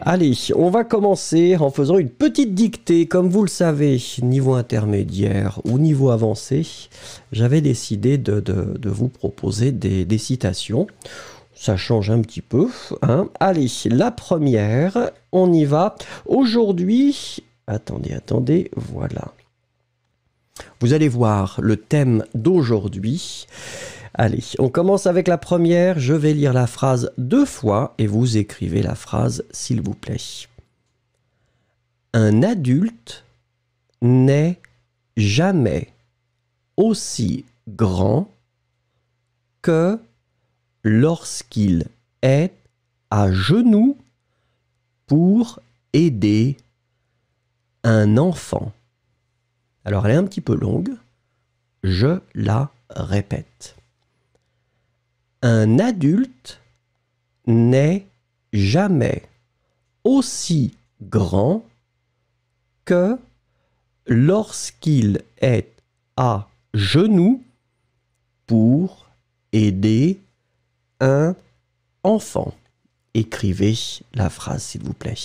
Allez, on va commencer en faisant une petite dictée. Comme vous le savez, niveau intermédiaire ou niveau avancé, j'avais décidé de vous proposer des citations. Ça change un petit peu, hein. Allez, la première, on y va. Aujourd'hui, attendez, voilà. Vous allez voir le thème d'aujourd'hui. Allez, on commence avec la première. Je vais lire la phrase 2 fois et vous écrivez la phrase s'il vous plaît. Un adulte n'est jamais aussi grand que lorsqu'il est à genoux pour aider un enfant. Alors elle est un petit peu longue, je la répète. Un adulte n'est jamais aussi grand que lorsqu'il est à genoux pour aider un enfant. Écrivez la phrase s'il vous plaît.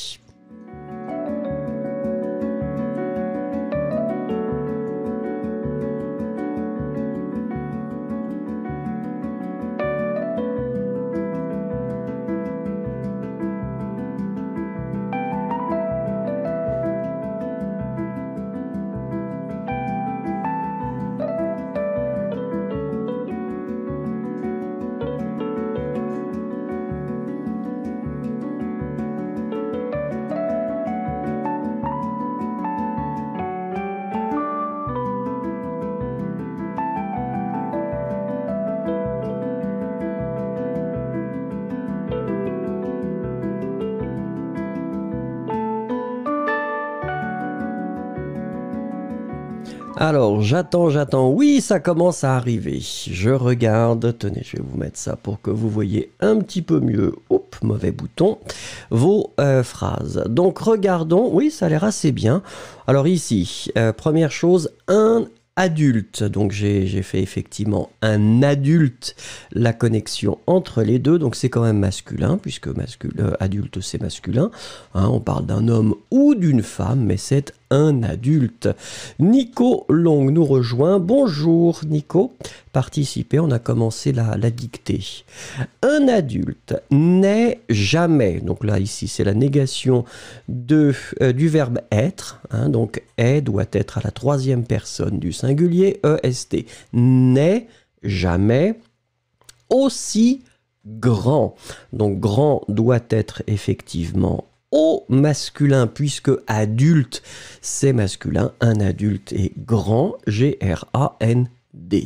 Alors, j'attends. Oui, ça commence à arriver. Je regarde. Tenez, je vais vous mettre ça pour que vous voyez un petit peu mieux. Oups, mauvais bouton. Vos phrases. Donc, regardons. Oui, ça a l'air assez bien. Alors ici, première chose, un adulte. Donc, j'ai fait effectivement un adulte, la connexion entre les deux. Donc, c'est quand même masculin, puisque adulte, c'est masculin. Hein, on parle d'un homme ou d'une femme, mais c'est un adulte. Nico Long nous rejoint. Bonjour Nico. Participez, on a commencé la dictée. Un adulte n'est jamais, donc là ici c'est la négation du verbe être, hein, donc est doit être à la troisième personne du singulier, est, n'est jamais aussi grand. Donc grand doit être effectivement au masculin, puisque adulte, c'est masculin. Un adulte est grand, G-R-A-N-D.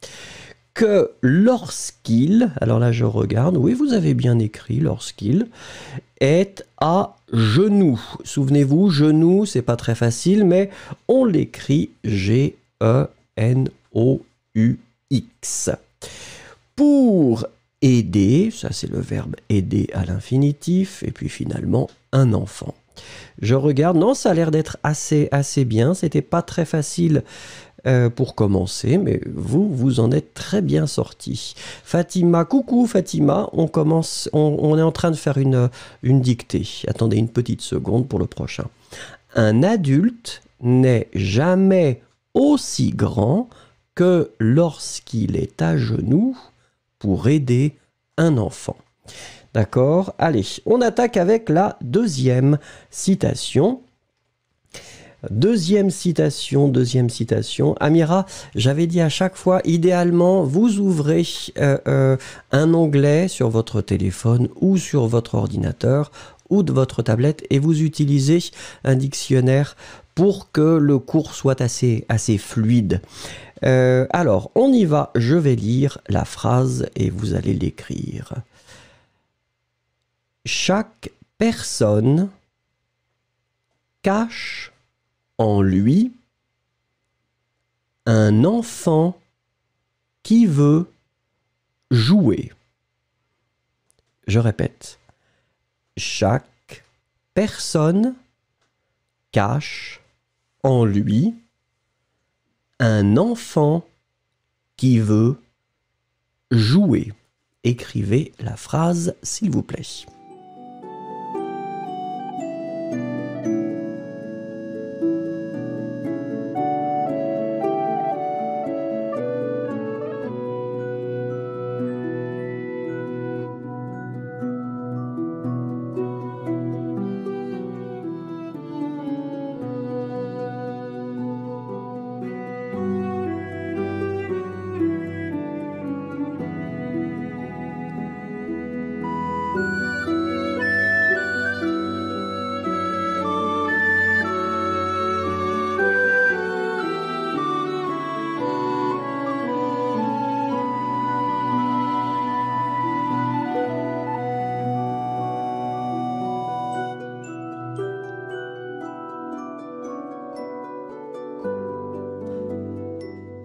Que lorsqu'il, alors là je regarde, oui vous avez bien écrit, lorsqu'il est à genoux. Souvenez-vous, genoux, c'est pas très facile, mais on l'écrit G-E-N-O-U-X. Pour aider, ça c'est le verbe aider à l'infinitif, et puis finalement un enfant. Je regarde, non, ça a l'air d'être assez bien, c'était pas très facile pour commencer, mais vous en êtes très bien sorti. Fatima, coucou Fatima, on est en train de faire une dictée. Attendez une petite seconde pour le prochain. Un adulte n'est jamais aussi grand que lorsqu'il est à genoux pour aider un enfant. D'accord? Allez, on attaque avec la deuxième citation. Deuxième citation. Amira, j'avais dit à chaque fois, idéalement, vous ouvrez un onglet sur votre téléphone ou sur votre ordinateur ou de votre tablette et vous utilisez un dictionnaire pour que le cours soit assez fluide. Alors, on y va. Je vais lire la phrase et vous allez l'écrire. Chaque personne cache en lui un enfant qui veut jouer. Je répète. Chaque personne cache en lui un enfant qui veut jouer. Écrivez la phrase, s'il vous plaît.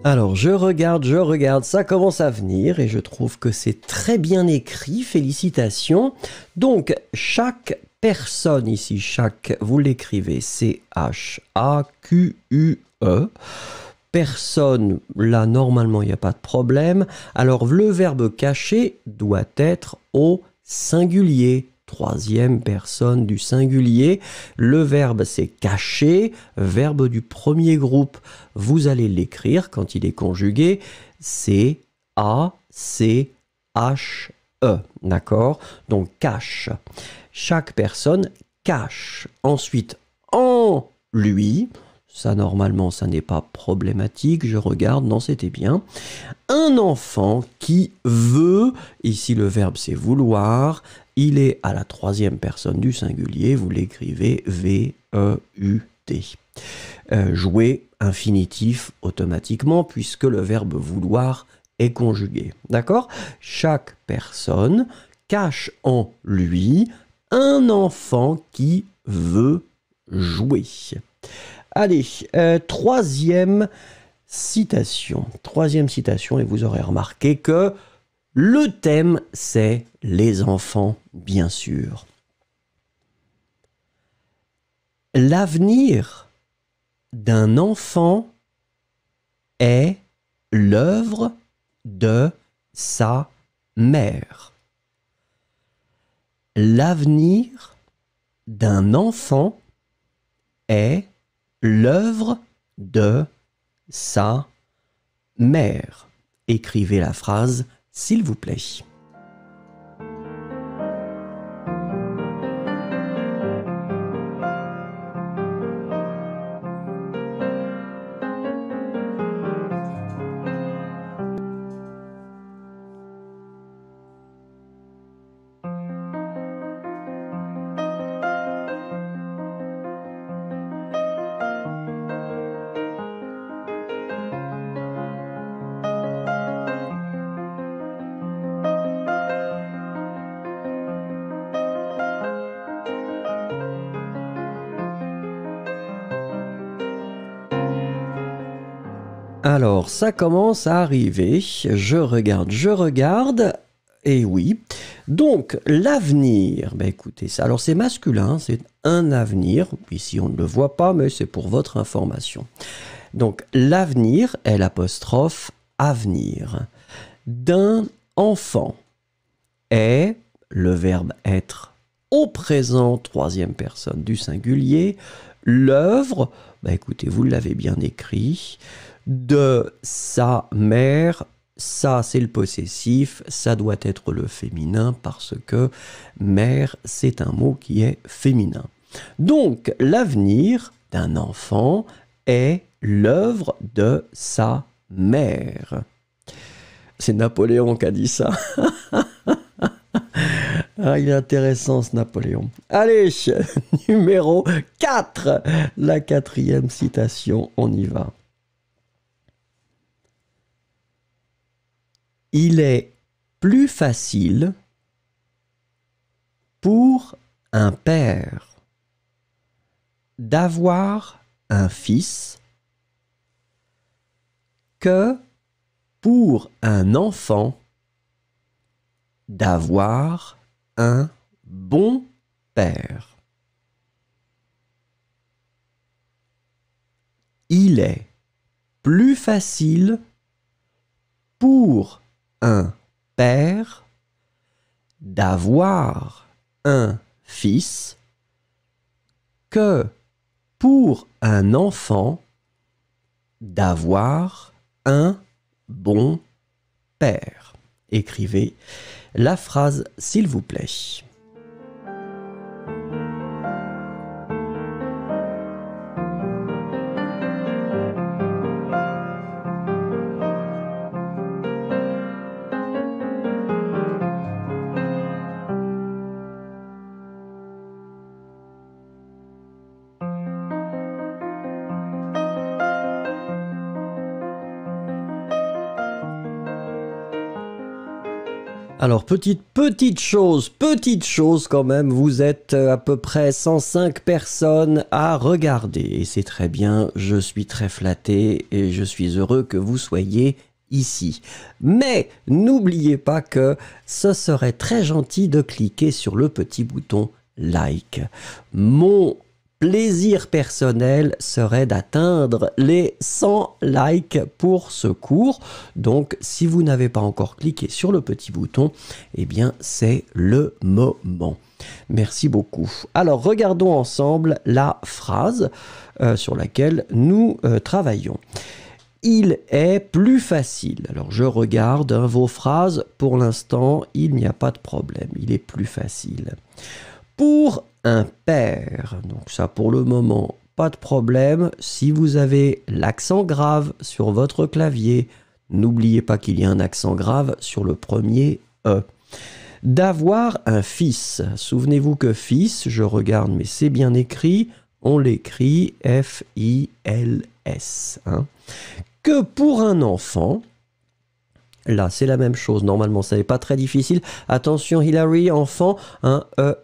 Alors, je regarde, ça commence à venir et je trouve que c'est très bien écrit, félicitations. Donc, chaque personne ici, chaque, vous l'écrivez, C-H-A-Q-U-E. Personne, là, normalement, il n'y a pas de problème. Alors, le verbe cacher doit être au singulier. Troisième personne du singulier. Le verbe, c'est cacher. Verbe du premier groupe. Vous allez l'écrire quand il est conjugué. C-A-C-H-E. D'accord? Donc, cache. Chaque personne cache. Ensuite, en lui. Ça, normalement, ça n'est pas problématique. Je regarde, non, c'était bien. Un enfant qui veut, ici le verbe c'est vouloir, il est à la troisième personne du singulier, vous l'écrivez V-E-U-T. Jouer infinitif automatiquement puisque le verbe vouloir est conjugué. D'accord? Chaque personne cache en lui un enfant qui veut jouer. Allez, troisième citation, et vous aurez remarqué que le thème, c'est les enfants, bien sûr. L'avenir d'un enfant est l'œuvre de sa mère. L'avenir d'un enfant est l'œuvre de sa mère. Écrivez la phrase, s'il vous plaît. Alors, ça commence à arriver. Je regarde. Et oui. Donc, l'avenir. Ben, écoutez, ça. Alors, c'est masculin, c'est un avenir. Ici, on ne le voit pas, mais c'est pour votre information. Donc, l'avenir est l'apostrophe avenir. D'un enfant est le verbe être au présent, troisième personne du singulier. L'œuvre, ben, écoutez, vous l'avez bien écrit. De sa mère, ça c'est le possessif, ça doit être le féminin parce que mère c'est un mot qui est féminin. Donc l'avenir d'un enfant est l'œuvre de sa mère. C'est Napoléon qui a dit ça. Ah, il est intéressant ce Napoléon. Allez, numéro 4, la quatrième citation, on y va. Il est plus facile pour un père d'avoir un fils que pour un enfant d'avoir un bon père. Il est plus facile pour un père d'avoir un fils que pour un enfant d'avoir un bon père. Écrivez la phrase s'il vous plaît. Alors, petite chose quand même, vous êtes à peu près 105 personnes à regarder. Et c'est très bien, je suis très flatté et je suis heureux que vous soyez ici. Mais n'oubliez pas que ce serait très gentil de cliquer sur le petit bouton like. Mon plaisir personnel serait d'atteindre les 100 likes pour ce cours. Donc, si vous n'avez pas encore cliqué sur le petit bouton, eh bien, c'est le moment. Merci beaucoup. Alors, regardons ensemble la phrase sur laquelle nous travaillons. Il est plus facile. Alors, je regarde vos phrases. Pour l'instant, il n'y a pas de problème. Il est plus facile. Pour un père, donc ça pour le moment, pas de problème. Si vous avez l'accent grave sur votre clavier, n'oubliez pas qu'il y a un accent grave sur le premier E. D'avoir un fils. Souvenez-vous que fils, je regarde, mais c'est bien écrit, on l'écrit F-I-L-S. Hein. Que pour un enfant, là, c'est la même chose. Normalement, ça n'est pas très difficile. Attention, Hilary, enfant, un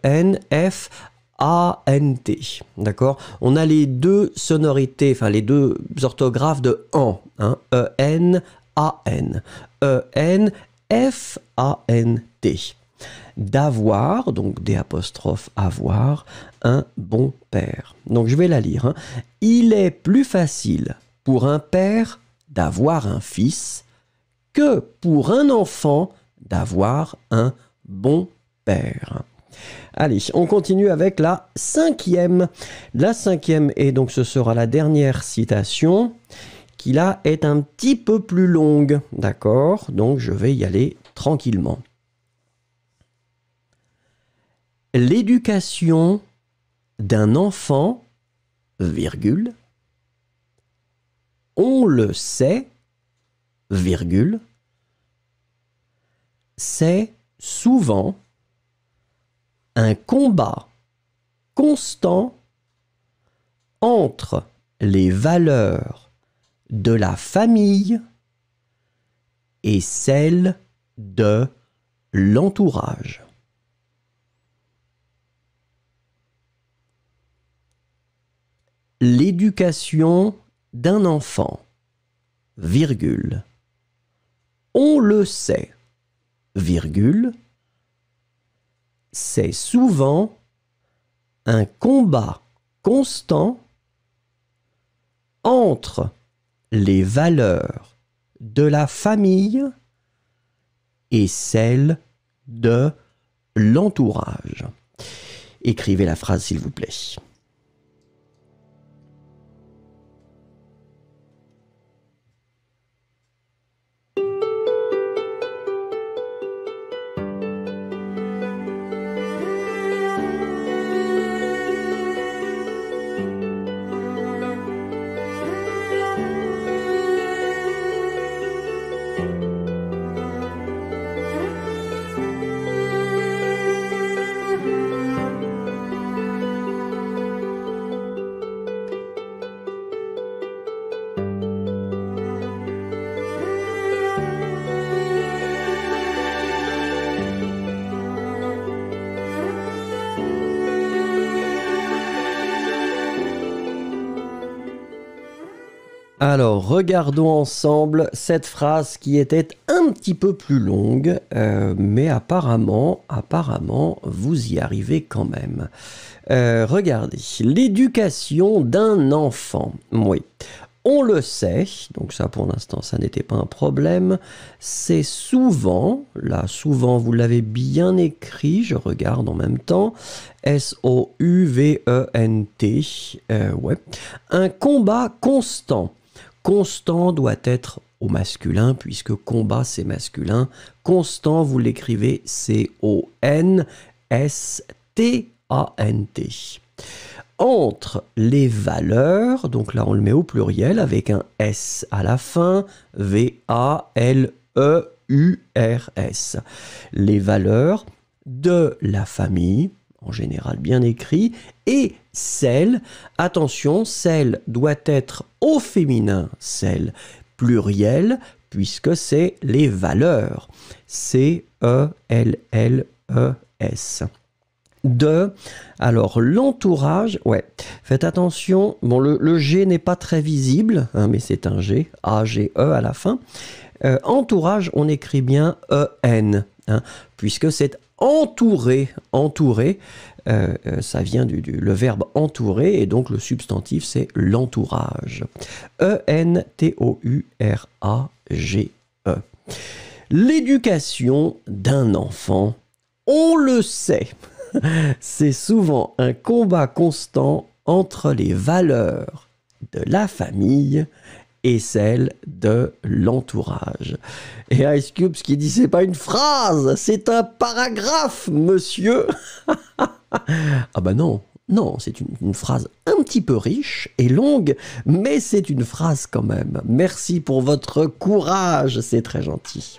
E-N-F-A-N-T. D'accord? On a les deux sonorités, enfin les deux orthographes de en. Hein? E-N-A-N. E-N-F-A-N-T. D'avoir, donc des apostrophes avoir, un bon père. Donc, je vais la lire. Hein. Il est plus facile pour un père d'avoir un fils que pour un enfant d'avoir un bon père. Allez, on continue avec la cinquième. La cinquième, et donc ce sera la dernière citation, qui là est un petit peu plus longue, d'accord? Donc je vais y aller tranquillement. L'éducation d'un enfant, virgule, on le sait, virgule, c'est souvent un combat constant entre les valeurs de la famille et celles de l'entourage. L'éducation d'un enfant, virgule, on le sait, virgule, c'est souvent un combat constant entre les valeurs de la famille et celles de l'entourage. Écrivez la phrase, s'il vous plaît. Alors, regardons ensemble cette phrase qui était un petit peu plus longue, mais apparemment, vous y arrivez quand même. Regardez, l'éducation d'un enfant. Oui, on le sait, donc ça pour l'instant, ça n'était pas un problème. C'est souvent, là, souvent, vous l'avez bien écrit, je regarde en même temps, S-O-U-V-E-N-T, ouais, un combat constant. Constant doit être au masculin, puisque combat c'est masculin. Constant, vous l'écrivez C-O-N-S-T-A-N-T. Entre les valeurs, donc là on le met au pluriel avec un S à la fin, V-A-L-E-U-R-S. Les valeurs de la famille, en général bien écrit, et celle, attention, celle doit être au féminin, celle pluriel, puisque c'est les valeurs. C-E-L-L-E-S. De, alors l'entourage, ouais, faites attention, bon le G n'est pas très visible, hein, mais c'est un G, A-G-E à la fin. Entourage, on écrit bien E-N, hein, puisque c'est entouré, entouré, ça vient le verbe entourer, et donc le substantif c'est l'entourage. E-N-T-O-U-R-A-G-E. L'éducation d'un enfant, on le sait, c'est souvent un combat constant entre les valeurs de la famille et celles de l'entourage. Et Ice Cube qui dit c'est pas une phrase, c'est un paragraphe, monsieur. Ah bah non, non, c'est une phrase un petit peu riche et longue, mais c'est une phrase quand même. Merci pour votre courage, c'est très gentil.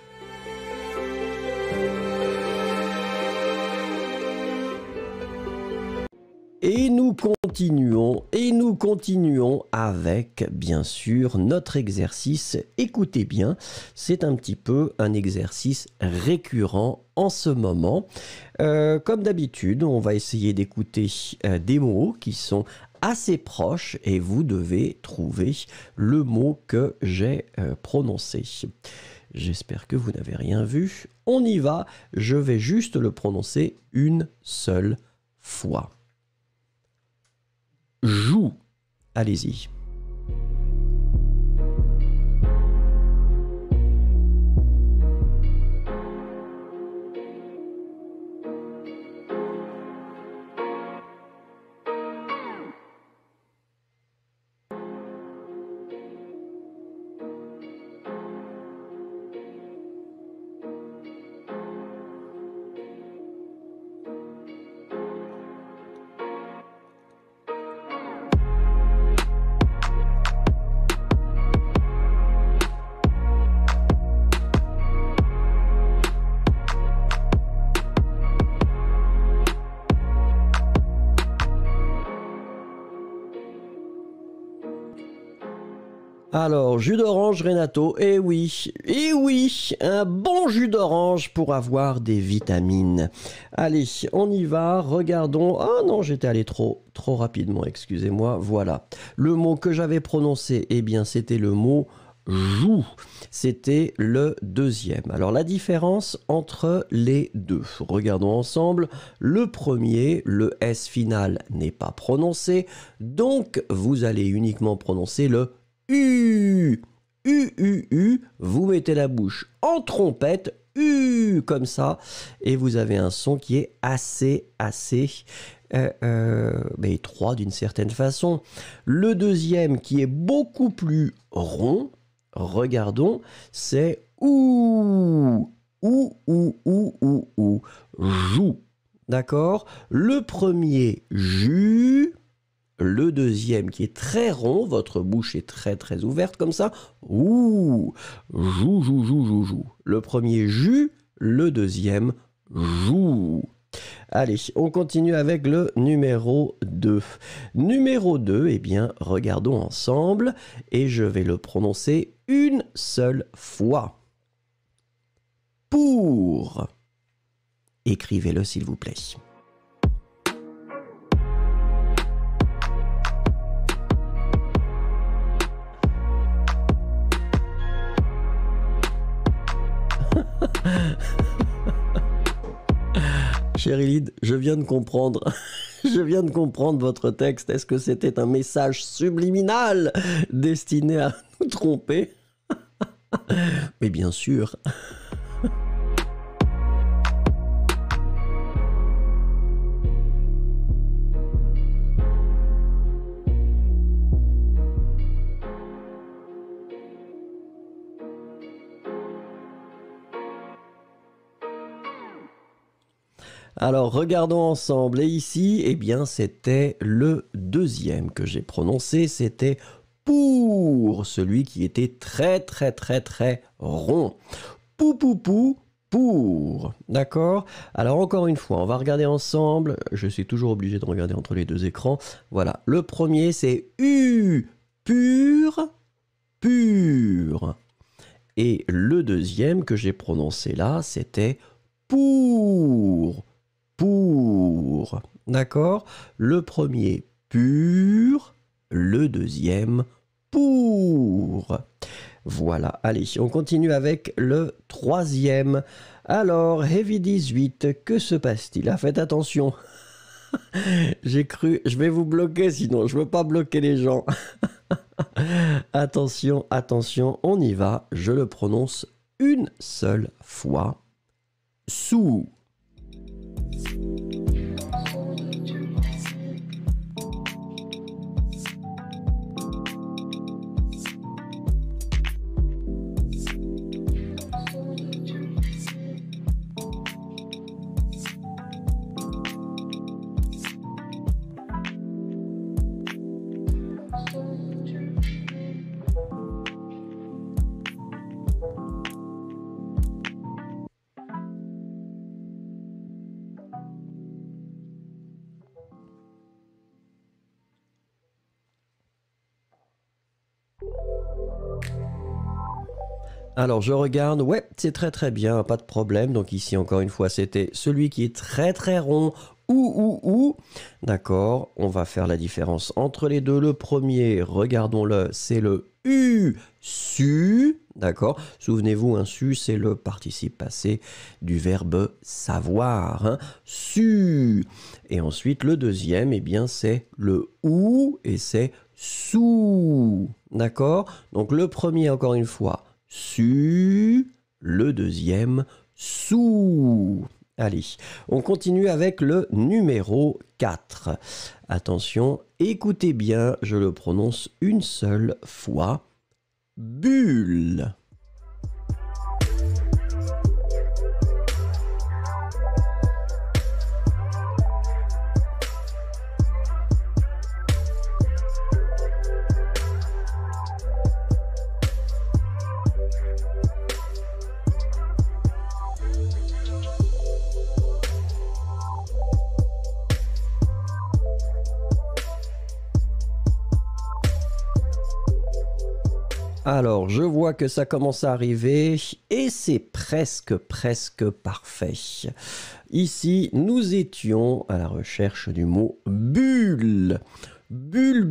Et nous continuons avec, bien sûr, notre exercice. Écoutez bien, c'est un petit peu un exercice récurrent en ce moment. Comme d'habitude, on va essayer d'écouter des mots qui sont assez proches et vous devez trouver le mot que j'ai prononcé. J'espère que vous n'avez rien vu. On y va, je vais juste le prononcer une seule fois. Joue. Allez-y. Alors, jus d'orange, Renato, eh oui, un bon jus d'orange pour avoir des vitamines. Allez, on y va, regardons. Ah non, j'étais allé trop rapidement, excusez-moi, voilà. Le mot que j'avais prononcé, eh bien, c'était le mot joue. C'était le deuxième. Alors, la différence entre les deux, regardons ensemble. Le premier, le S final n'est pas prononcé, donc vous allez uniquement prononcer le U, vous mettez la bouche en trompette, U, comme ça, et vous avez un son qui est assez étroit d'une certaine façon. Le deuxième, qui est beaucoup plus rond, regardons, c'est OU, joue, d'accord? Le premier, jus. Le deuxième qui est très rond, votre bouche est très ouverte comme ça. Ouh, joue. Le premier jus, le deuxième joue. Allez, on continue avec le numéro 2. Numéro 2, eh bien, regardons ensemble et je vais le prononcer une seule fois. Pour. Écrivez-le s'il vous plaît. Chérie Lyd, je viens de comprendre. Je viens de comprendre votre texte. Est-ce que c'était un message subliminal destiné à nous tromper? Mais bien sûr. Alors, regardons ensemble. Et ici, eh bien, c'était le deuxième que j'ai prononcé. C'était pour, celui qui était très rond. Pou, pour. D'accord? Alors, encore une fois, on va regarder ensemble. Je suis toujours obligé de regarder entre les deux écrans. Voilà. Le premier, c'est U, pur. Et le deuxième que j'ai prononcé là, c'était pour. Pour. D'accord? Le premier pur, le deuxième pour. Voilà, allez, on continue avec le troisième. Alors, Heavy 18, que se passe-t-il? Ah, faites attention. J'ai cru, je vais vous bloquer sinon, je veux pas bloquer les gens. Attention, attention, on y va. Je le prononce une seule fois. Sous. Alors je regarde, ouais, c'est très très bien, pas de problème. Donc ici encore une fois, c'était celui qui est très très rond, ou. D'accord, on va faire la différence entre les deux. Le premier, regardons-le, c'est le U, su. D'accord, souvenez-vous, un su, c'est le participe passé du verbe savoir. Hein. Su. Et ensuite, le deuxième, eh bien, c'est le ou et c'est sous. D'accord, donc le premier, encore une fois, su, le deuxième, sous. Allez, on continue avec le numéro 4. Attention, écoutez bien, je le prononce une seule fois. Bulle. Alors, je vois que ça commence à arriver et c'est presque parfait. Ici, nous étions à la recherche du mot bulle. Bulle.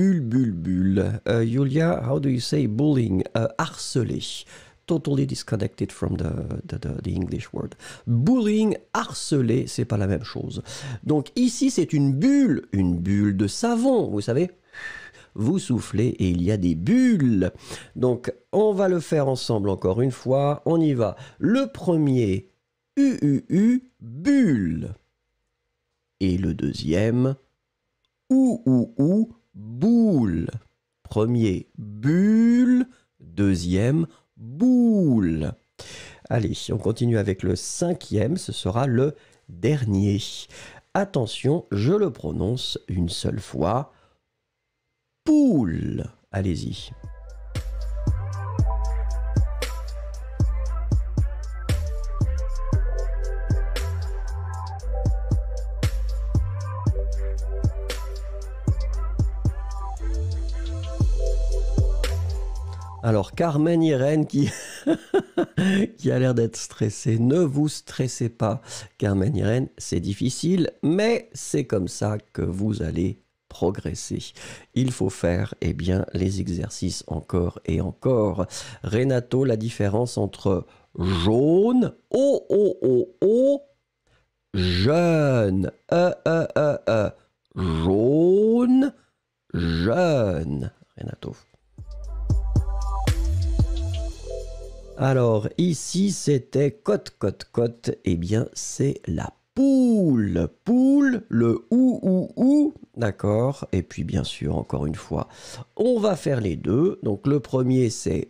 Julia, how do you say bullying? Harceler. Totally disconnected from the English word. Bullying, harceler, c'est pas la même chose. Donc ici, c'est une bulle de savon, vous savez. Vous soufflez et il y a des bulles. Donc, on va le faire ensemble encore une fois. On y va. Le premier, bulle. Et le deuxième, ou, boule. Premier, bulle. Deuxième, boule. Allez, on continue avec le cinquième. Ce sera le dernier. Attention, je le prononce une seule fois. Poule. Allez-y. Alors, Carmen Irène qui a l'air d'être stressée. Ne vous stressez pas, Carmen Irène, c'est difficile, mais c'est comme ça que vous allez progresser. Il faut faire bien, les exercices encore et encore. Renato, la différence entre jaune, jeune, jaune, jeune. Renato. Alors, ici, c'était cote. Eh bien, c'est la poule. Poule, le ou. D'accord. Et puis, bien sûr, encore une fois, on va faire les deux. Donc, le premier, c'est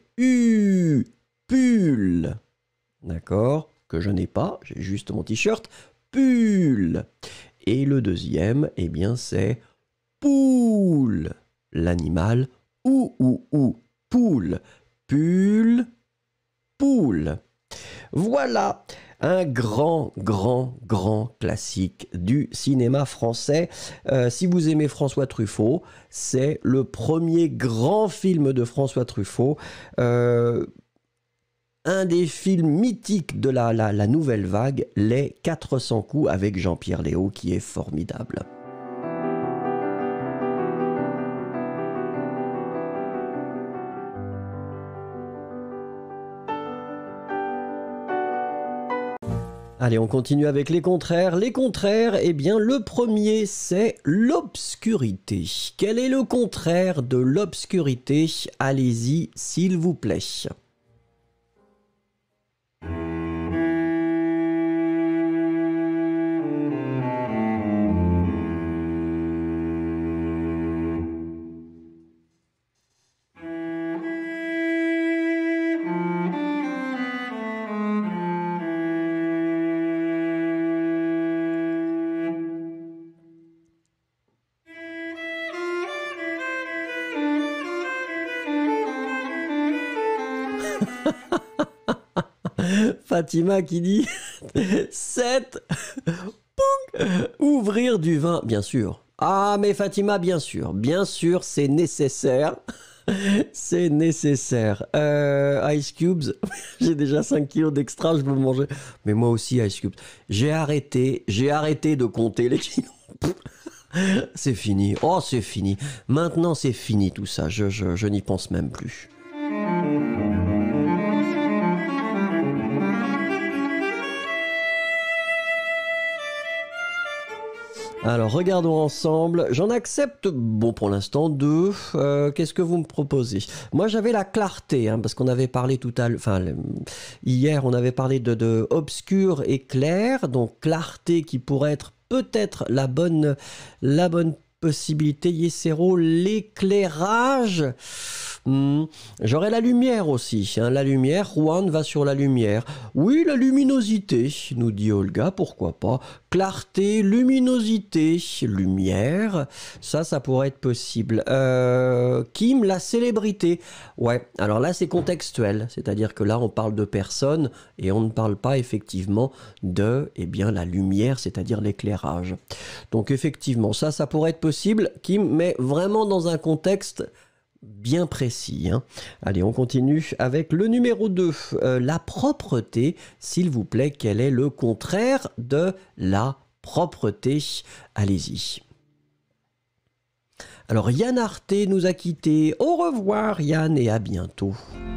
pull. D'accord. Que je n'ai pas. J'ai juste mon t-shirt. Pull. Et le deuxième, eh bien, c'est poule. L'animal, ou. Poule. Pull. Poule. Voilà un grand classique du cinéma français. Si vous aimez François Truffaut, c'est le premier grand film de François Truffaut. un des films mythiques de la nouvelle vague, Les 400 coups avec Jean-Pierre Léaud, qui est formidable. Allez, on continue avec les contraires. Les contraires, eh bien, le premier, c'est l'obscurité. Quel est le contraire de l'obscurité? Allez-y, s'il vous plaît. Fatima qui dit 7 ouvrir du vin, bien sûr. Ah mais Fatima, bien sûr, c'est nécessaire. C'est nécessaire. Ice Cubes, j'ai déjà 5 kilos d'extra, je peux manger. Mais moi aussi Ice Cubes. J'ai arrêté de compter les kilos. C'est fini. Oh, c'est fini. Maintenant, c'est fini tout ça. Je n'y pense même plus. Alors, regardons ensemble. J'en accepte, bon, pour l'instant, 2. Qu'est-ce que vous me proposez? Moi, j'avais la clarté, hein, parce qu'on avait parlé tout à l'heure, enfin, hier, on avait parlé de obscur et clair. Donc, clarté qui pourrait être peut-être la bonne possibilité. Yesero, l'éclairage. J'aurais la lumière aussi, hein, la lumière, Juan va sur la lumière. Oui, la luminosité, nous dit Olga, pourquoi pas. Clarté, luminosité, lumière, ça pourrait être possible. Kim, la célébrité. Ouais, alors là c'est contextuel, c'est-à-dire que là on parle de personnes et on ne parle pas effectivement de, eh bien, la lumière, c'est-à-dire l'éclairage. Donc effectivement, ça pourrait être possible, Kim, mais vraiment dans un contexte bien précis, hein. Allez, on continue avec le numéro 2. La propreté, s'il vous plaît, quel est le contraire de la propreté? Allez-y. Alors, Yann Arte nous a quittés. Au revoir, Yann, et à bientôt.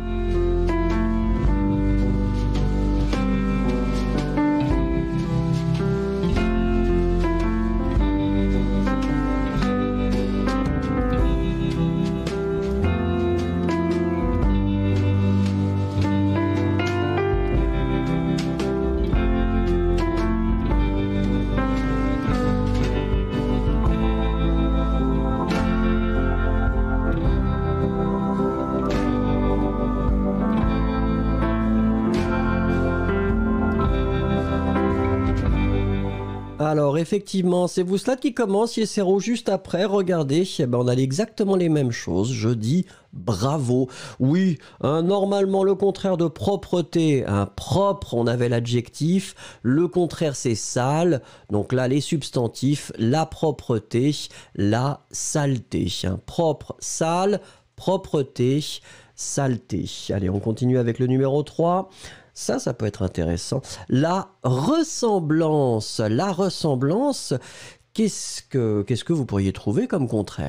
Alors effectivement, c'est Vouslat qui commence, Yesero juste après, regardez, eh ben, on a exactement les mêmes choses, je dis bravo. Oui, hein, normalement le contraire de propreté, hein, propre, on avait l'adjectif, le contraire c'est sale, donc là les substantifs, la propreté, la saleté, hein, propre, sale, propreté, saleté. Allez, on continue avec le numéro 3. Ça peut être intéressant. La ressemblance, qu'est-ce que vous pourriez trouver comme contraire ?